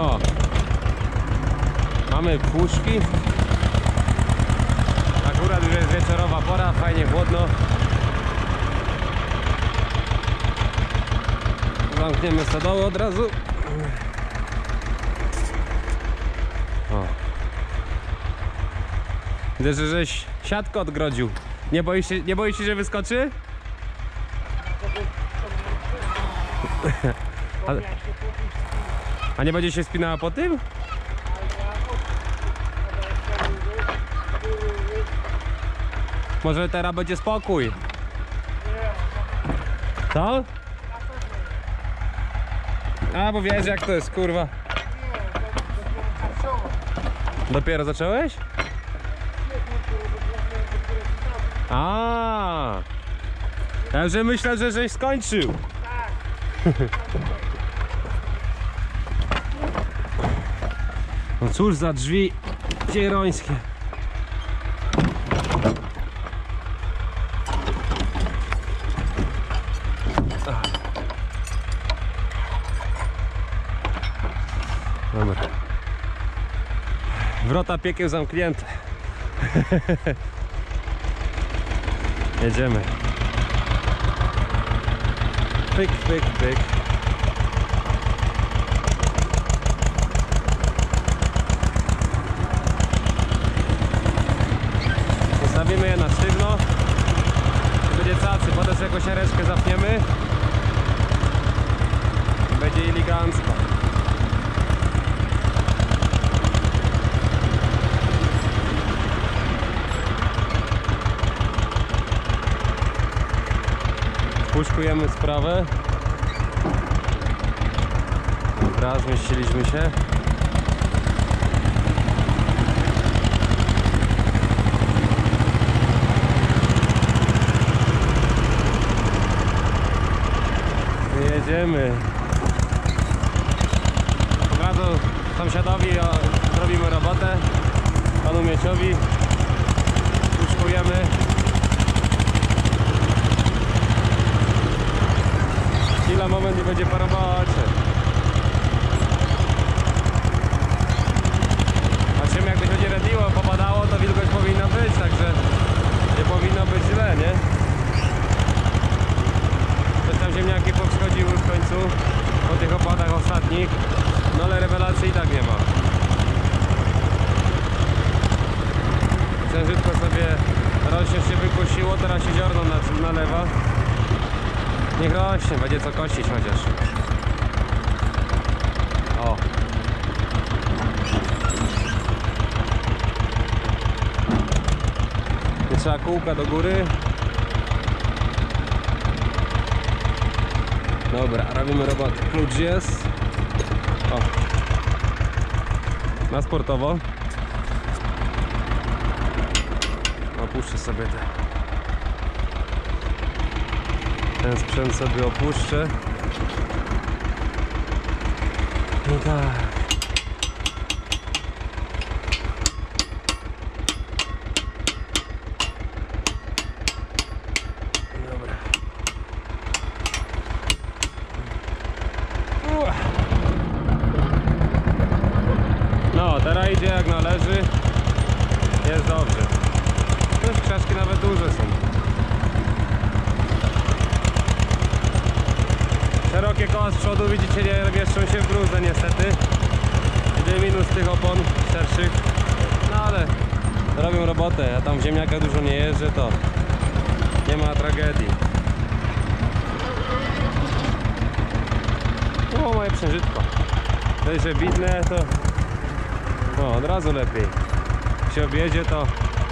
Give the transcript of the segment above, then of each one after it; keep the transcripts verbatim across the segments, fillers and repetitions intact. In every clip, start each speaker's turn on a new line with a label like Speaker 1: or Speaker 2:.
Speaker 1: O, mamy puszki. Akurat już jest wieczorowa pora, fajnie chłodno. Zamkniemy stodoły od razu. O. Widzę, że żeś siatkę odgrodził. Nie boisz się, nie boisz się, że wyskoczy? A, a nie będzie się spinała po tym? Może teraz będzie spokój. Co? A, bo wiesz jak to jest, kurwa. Dopiero zacząłeś? A, ja już myślę, że żeś skończył. No cóż za drzwi cierońskie. Dobra. Wrota piekieł zamknięte. Jedziemy. Pyk, pyk, pyk. Zostawimy je na sztywno. Będzie cacy, potem sobie jakąś areczkę zapniemy. Będzie elegancko. Puszkujemy sprawę. Dobra, zmieściliśmy się. Jedziemy. Od razu sąsiadowi robimy robotę. Panu Mieciowi. Puszkujemy. Chwila, moment, nie będzie parować. Patrzymy, jak to będzie rediło, popadało, to wilgoć powinna być, także nie powinno być źle, nie? Też tam ziemniaki powschodziły w końcu po tych opadach ostatnich, no ale rewelacji i tak nie ma. Księżytko sobie rośnie, się wykusiło, teraz się ziarno nalewa. Niech rośnie, będzie co kościć chociaż. O. Nie trzeba kółka do góry. Dobra, robimy robotę. Klucz jest. O. Na sportowo. Opuszczę sobie te. Ten sprzęt sobie opuszczę. I tak. Dobra. No, teraz idzie jak należy. Jest dobrze. Już krzaczki nawet duże są. Szerokie koła z przodu, widzicie, nie mieszczą się w gruzę niestety. Idzie minus tych opon szerszych. No ale robią robotę, ja tam w ziemniaka dużo nie jeżdżę, to nie ma tragedii. O, moje księżytko. To jest widne, to no, od razu lepiej. Jak się objedzie, to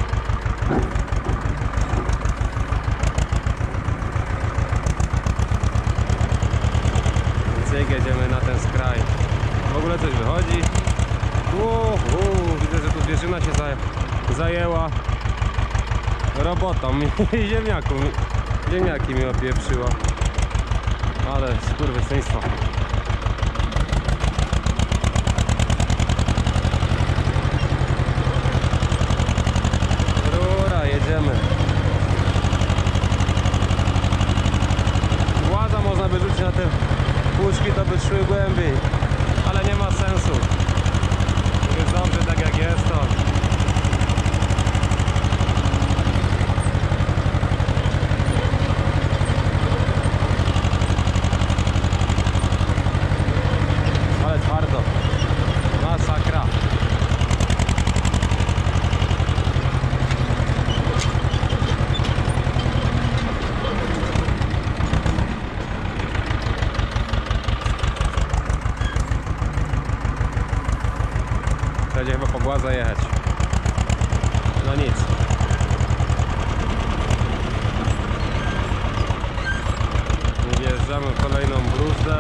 Speaker 1: jedziemy na ten skraj. W ogóle coś wychodzi. Uu, uu, widzę, że tu zwierzyna się zajęła robotą i ziemniaku. Ziemniaki mi opieprzyło. Ale skurwysyństwo. Rura, jedziemy. Głaza można by rzucić na te puszki, to by szły głębiej, ale nie ma sensu. Trzeba chyba po Głazę jechać. No nic. Wjeżdżamy w kolejną bruzdę.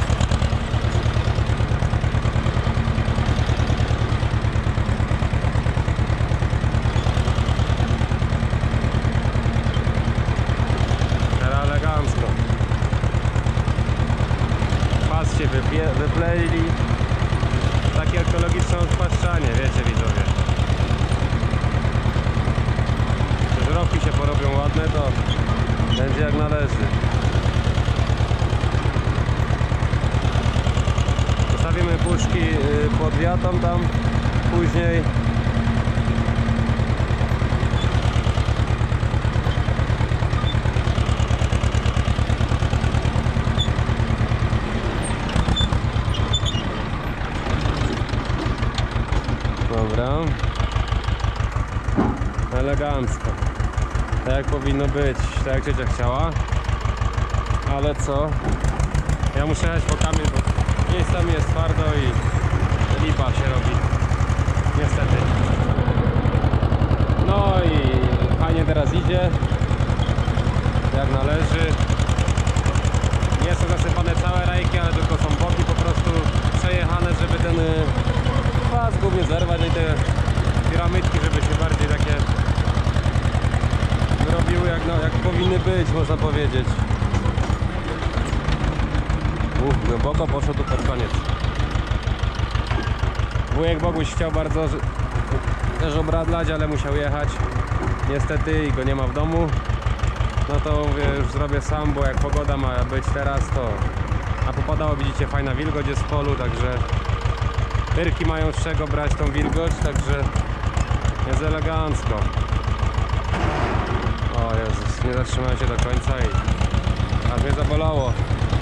Speaker 1: Teraz elegancko. Pas się wypie- wypleili. Takie ekologiczne odpłaszczanie, wiecie widzowie. Żrowki się porobią ładne, to będzie jak należy. Zostawimy puszki pod wiatą tam później. Dobra. Elegancko. Tak jak powinno być, tak jak ciocia chciała. Ale co? Ja muszę jechać po kamień, bo miejscami jest twardo i lipa się robi. Niestety. No i fajnie teraz idzie. Jak należy. Nie są zasypane całe rajki, ale tylko są boki po prostu przejechane, żeby ten pas głównie zerwać i te piramidki, żeby się bardziej takie robiły jak, no, jak powinny być, można powiedzieć. Uff, głęboko poszło tu pod koniec. Wujek Boguś chciał bardzo też obradlać, ale musiał jechać. Niestety i go nie ma w domu. No to mówię, już zrobię sam, bo jak pogoda ma być teraz, to... A popadało, widzicie, fajna wilgoć jest w polu, także... Pyrki mają z czego brać tą wilgoć, także... Jest elegancko. O Jezus, nie zatrzymałem się do końca i... Aż mnie zabolało.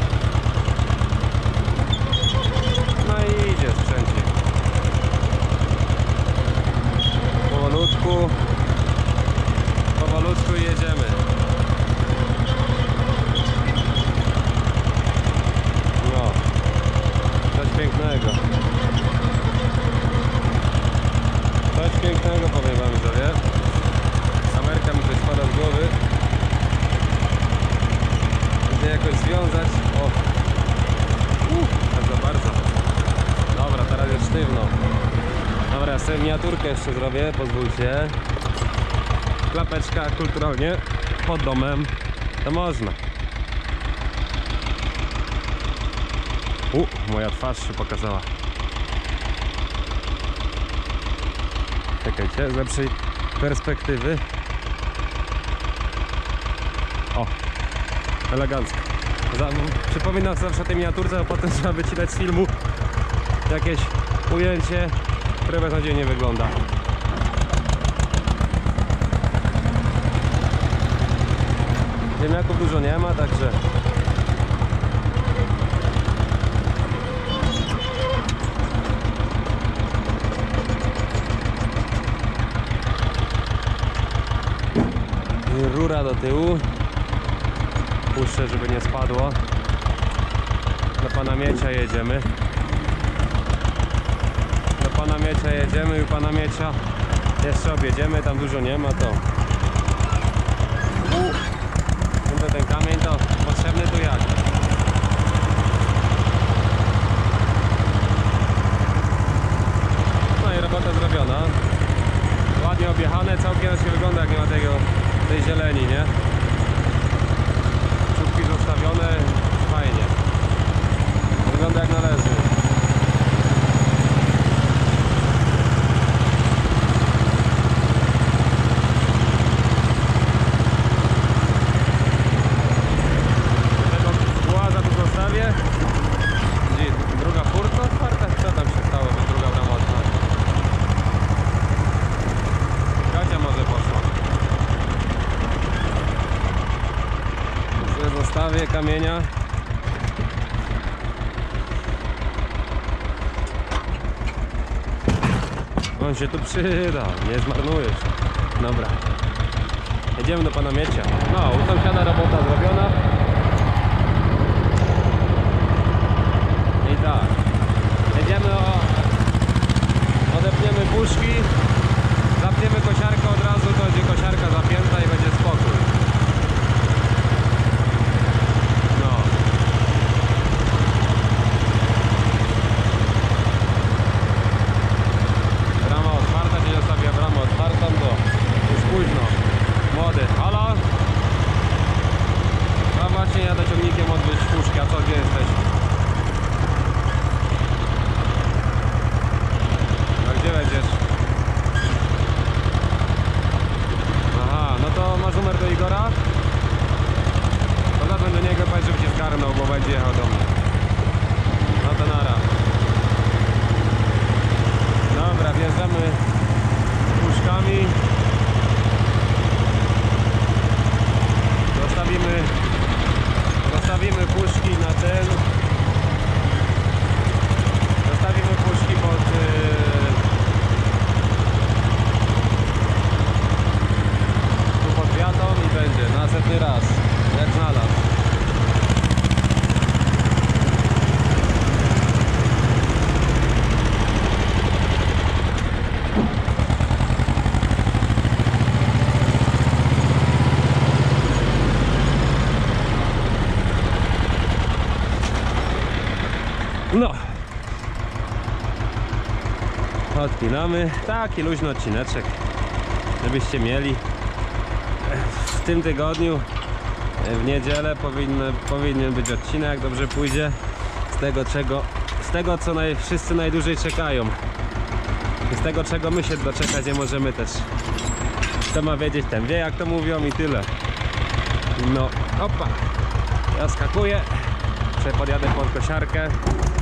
Speaker 1: No i idzie sprzęcie. Powolutku. Powolutku jedziemy. No. Coś pięknego. Coś pięknego, powiem wam, widzowie. Kamerka mi coś spada z głowy. Idę jakoś związać. O. Uff, bardzo, bardzo. Dobra, teraz jest sztywno. Dobra, ja sobie miniaturkę jeszcze zrobię, pozwólcie. Klapeczka kulturalnie pod domem. To można. U, moja twarz się pokazała. Czekajcie, z lepszej perspektywy. O, elegancko. Za, przypominam zawsze o tej miniaturce, a potem trzeba wycinać z filmu jakieś ujęcie, które beznadziejnie wygląda. Ziemniaków dużo nie ma, także rura do tyłu. Puszczę, żeby nie spadło. Do pana Miecia jedziemy. Do pana Miecia jedziemy i u pana Miecia jeszcze objedziemy, tam dużo nie ma, to uh, ten kamień to potrzebny tu jak. No i robota zrobiona. Ładnie objechane, całkiem się wygląda, jak nie ma tego, tej zieleni, nie? Czubki zostawione, fajnie. Wygląda jak należy. Zostawię kamienia. On się tu przyda, nie zmarnujesz. Dobra. Jedziemy do pana Miecia. No, u sąsiada robota zrobiona. I tak. Jedziemy o... Odepniemy No. Odpinamy. Taki luźny odcineczek, żebyście mieli. W tym tygodniu, w niedzielę powinny, powinien być odcinek, jak dobrze pójdzie. Z tego, czego, z tego co naj, wszyscy najdłużej czekają. I z tego, czego my się doczekać nie możemy też. Kto ma wiedzieć, ten wie, jak to mówią, i tyle. No, opa. Ja skakuję. Podjadę pod kosiarkę.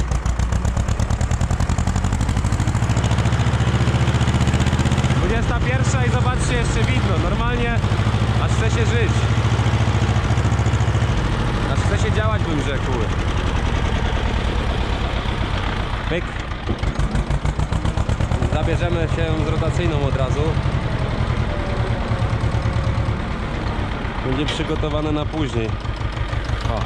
Speaker 1: dwudziesta pierwsza i zobaczcie, jeszcze widno. Normalnie aż chce się żyć. Aż chce się działać, bym rzekł. Pyk. Zabierzemy się z rotacyjną od razu. Będzie przygotowane na później. O.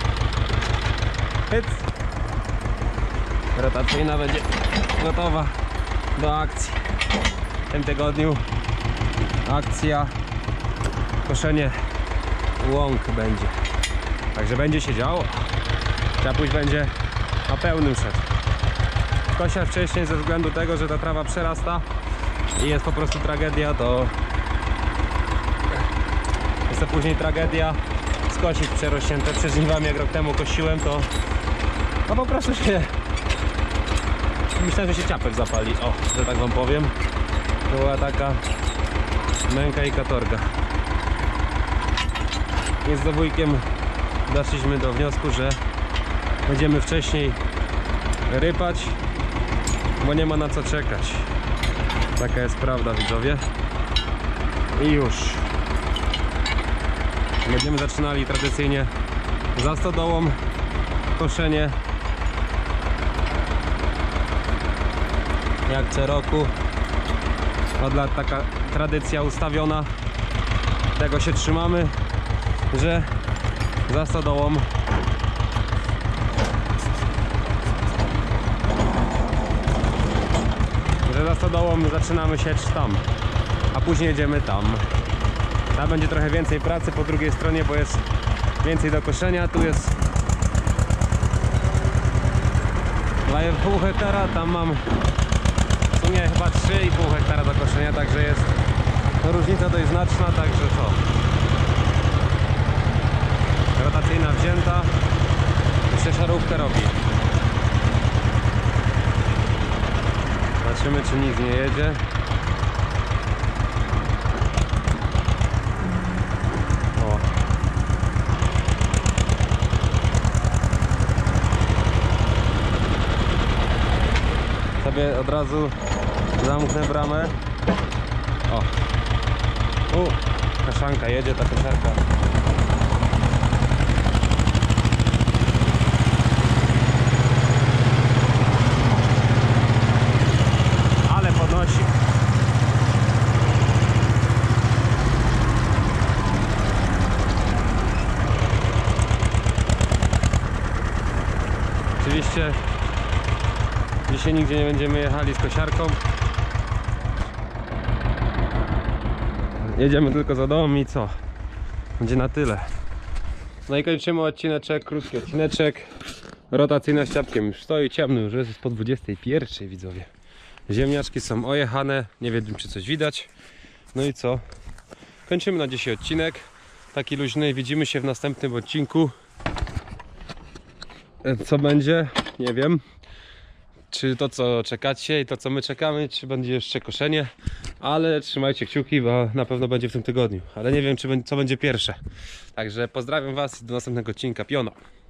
Speaker 1: Hyc. Rotacyjna będzie gotowa do akcji. W tym tygodniu akcja koszenie łąk będzie. Także będzie się działo. Czapuś będzie na pełnym szedł. Kosia wcześniej ze względu tego, że ta trawa przerasta i jest po prostu tragedia, to jest to później tragedia skosić przerośnięte. Przed żniwami, jak rok temu kosiłem, to no po prostu się myślałem, że się ciapek zapali, o, że tak wam powiem. To była taka męka i katorga. I z wujkiem doszliśmy do wniosku, że będziemy wcześniej rypać, bo nie ma na co czekać. Taka jest prawda, widzowie. I już będziemy zaczynali tradycyjnie za stodołą koszenie, jak co roku. Od lat taka tradycja ustawiona, tego się trzymamy, że za stodołą że za stodołą zaczynamy sieć tam, a później jedziemy tam. Tam będzie trochę więcej pracy po drugiej stronie, bo jest więcej do koszenia. Tu jest dwa i pół hektara, tam mam w sumie chyba trzy i pół hektara do koszenia, także jest no, różnica dość znaczna, także co? Rotacyjna wzięta, jeszcze szarówkę robi. Zobaczymy, czy nic nie jedzie. O. Sobie od razu zamknę bramę. O. U, kaszanka jedzie, ta kosiarka. Ale podnosi. Oczywiście dzisiaj nigdzie nie będziemy jechali z kosiarką. Jedziemy tylko za dom i co? Będzie na tyle. No i kończymy odcineczek, krótki odcineczek. Rotacyjna z ciapkiem już stoi, ciemno już jest po dwudziestej pierwszej, widzowie. Ziemniaczki są ojechane, nie wiem, czy coś widać. No i co? Kończymy na dzisiaj odcinek. Taki luźny, widzimy się w następnym odcinku. Co będzie? Nie wiem. Czy to, co czekacie i to, co my czekamy, czy będzie jeszcze koszenie. Ale trzymajcie kciuki, bo na pewno będzie w tym tygodniu. Ale nie wiem, czy co będzie pierwsze. Także pozdrawiam was i do następnego odcinka. Piono!